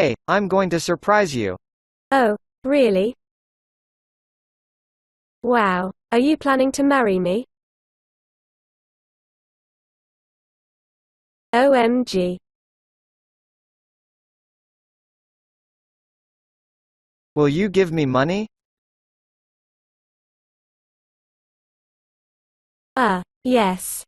Hey, I'm going to surprise you. Oh, really? Wow. Are you planning to marry me? OMG. Will you give me money? Yes.